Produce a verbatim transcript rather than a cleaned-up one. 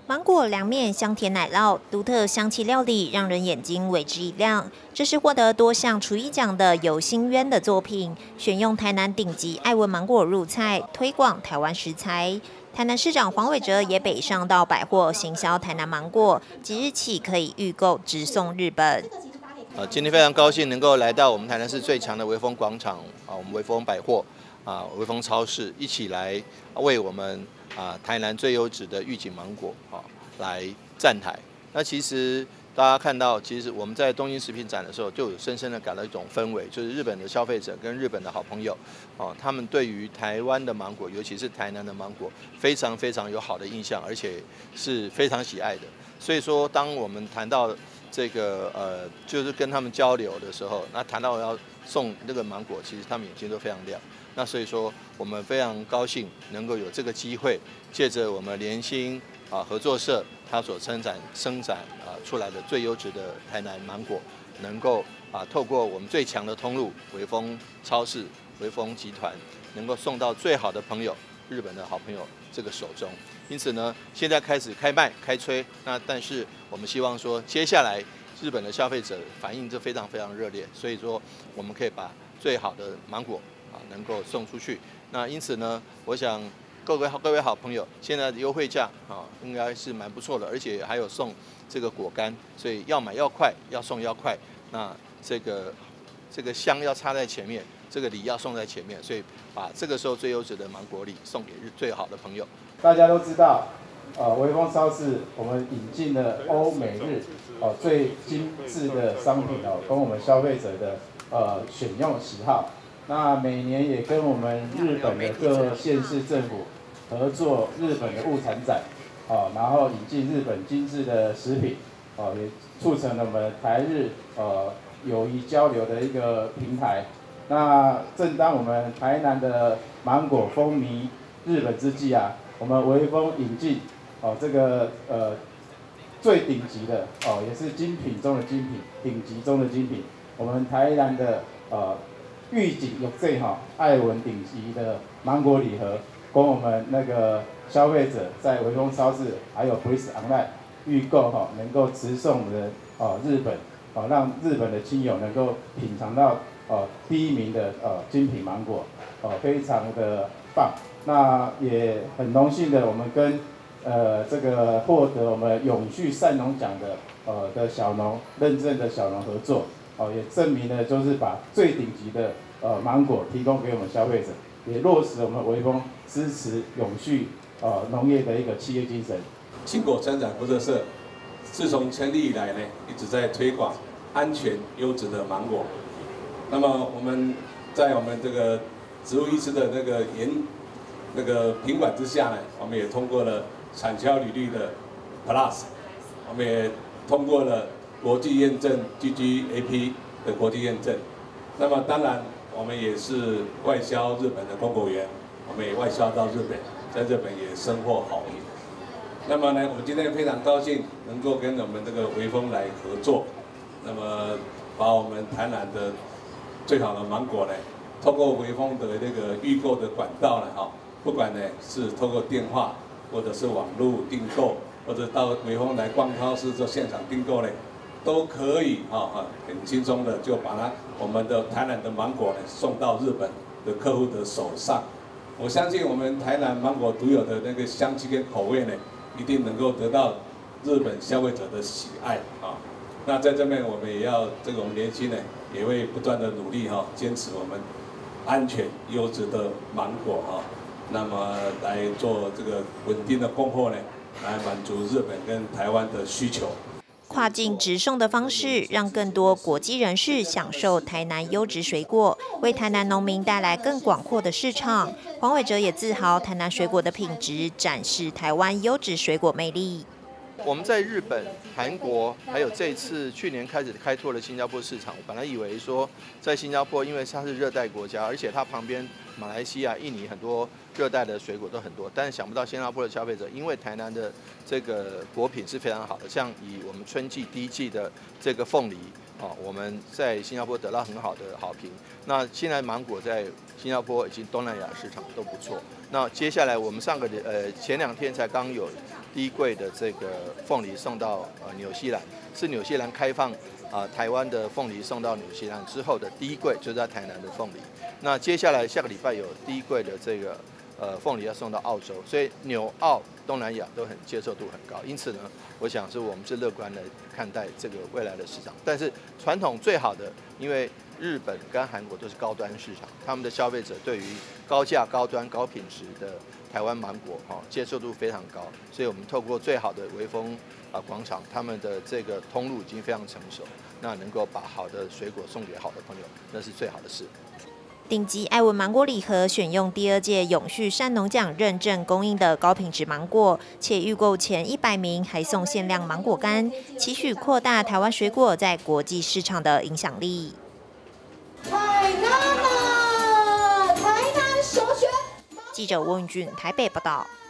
芒果凉面香甜奶酪，独特香气料理让人眼睛为之一亮。这是获得多项厨艺奖的有心渊的作品，选用台南顶级爱文芒果入菜，推广台湾食材。台南市长黄伟哲也北上到百货行销台南芒果，即日起可以预购直送日本。 呃，今天非常高兴能够来到我们台南市最强的微风广场啊，我们微风百货啊，微风超市一起来为我们啊台南最优质的玉井芒果啊来站台。那其实大家看到，其实我们在东京食品展的时候，就有深深的感到一种氛围，就是日本的消费者跟日本的好朋友哦，他们对于台湾的芒果，尤其是台南的芒果，非常非常有好的印象，而且是非常喜爱的。所以说，当我们谈到这个呃，就是跟他们交流的时候，那谈到要送那个芒果，其实他们眼睛都非常亮。那所以说，我们非常高兴能够有这个机会，借着我们联兴啊合作社它所生产生产啊出来的最优质的台南芒果，能够啊透过我们最强的通路微风超市、微风集团，能够送到最好的朋友。日本的好朋友这个手中，因此呢，现在开始开卖开吹。那但是我们希望说，接下来日本的消费者反应就非常非常热烈，所以说我们可以把最好的芒果啊能够送出去。那因此呢，我想各位各位好朋友，现在的优惠价啊应该是蛮不错的，而且还有送这个果干，所以要买要快，要送要快。那这个这个香要插在前面。这个礼要送在前面，所以把这个时候最优质的芒果礼送给日最好的朋友。 大家都知道，呃，微风超市我们引进了欧美日哦、呃、最精致的商品哦，跟我们消费者的呃选用喜好。那每年也跟我们日本的各县市政府合作日本的物产展，哦、呃，然后引进日本精致的食品，哦、呃，也促成了我们台日呃友谊交流的一个平台。那正当我们台南的芒果风靡日本之际啊，我们微风引进哦这个呃最顶级的哦，也是精品中的精品，顶级中的精品，我们台南的呃玉井有这哈爱文顶级的芒果礼盒，供我们那个消费者在微风超市还有 Breeze Online 预购哈，能够直送的哦日本哦，让日本的亲友能够品尝到。哦，第一名的呃精品芒果，哦非常的棒。那也很荣幸的，我们跟呃这个获得我们永续善农奖的呃的小农认证的小农合作，哦也证明了就是把最顶级的呃芒果提供给我们消费者，也落实我们微风支持永续呃农业的一个企业精神。 青果生产合作社自从成立以来呢，一直在推广安全优质的芒果。那么我们在我们这个植物医师的那个研那个品管之下呢，我们也通过了产销履历的 Plus， 我们也通过了国际验证 G G A P 的国际验证。那么当然，我们也是外销日本的供果园，我们也外销到日本，在日本也深获好评。那么呢，我们今天非常高兴能够跟我们这个微风来合作，那么把我们台南的最好的芒果呢，通过微风的那个预购的管道呢，哈，不管呢是通过电话，或者是网络订购，或者到微风来逛超市做现场订购呢，都可以哈哈很轻松的就把它我们的台南的芒果呢送到日本的客户的手上。我相信我们台南芒果独有的那个香气跟口味呢，一定能够得到日本消费者的喜爱啊。那在这边我们也要这个我们联兴呢。也会不断的努力哈，坚持我们安全优质的芒果哈，那么来做这个稳定的供货呢，来满足日本跟台湾的需求。 跨境直送的方式，让更多国际人士享受台南优质水果，为台南农民带来更广阔的市场。黄伟哲也自豪台南水果的品质，展示台湾优质水果魅力。 我们在日本、韩国，还有这次去年开始开拓了新加坡市场。我本来以为说，在新加坡，因为它是热带国家，而且它旁边马来西亚、印尼很多热带的水果都很多，但是想不到新加坡的消费者，因为台南的这个果品是非常好的，像以我们春季第一季的这个凤梨啊，我们在新加坡得到很好的好评。那现在芒果在新加坡以及东南亚市场都不错。那接下来我们上个呃前两天才刚有。 第一柜的这个凤梨送到呃纽西兰，是纽西兰开放啊、呃、台湾的凤梨送到纽西兰之后的第一柜，就是在台南的凤梨。那接下来下个礼拜有第一柜的这个呃凤梨要送到澳洲，所以纽澳东南亚都很接受度很高。因此呢，我想是我们是乐观的看待这个未来的市场。但是传统最好的，因为日本跟韩国都是高端市场，他们的消费者对于高价、高端、高品质的台湾芒果哈接受度非常高，所以我们透过最好的微风啊广场，他们的这个通路已经非常成熟，那能够把好的水果送给好的朋友，那是最好的事。 顶级爱文芒果礼盒选用第二届永续善农奖认证供应的高品质芒果，且预购前一百名还送限量芒果干，期许扩大台湾水果在国际市场的影响力。 太难了，台南首选。 记者温俊台北报道。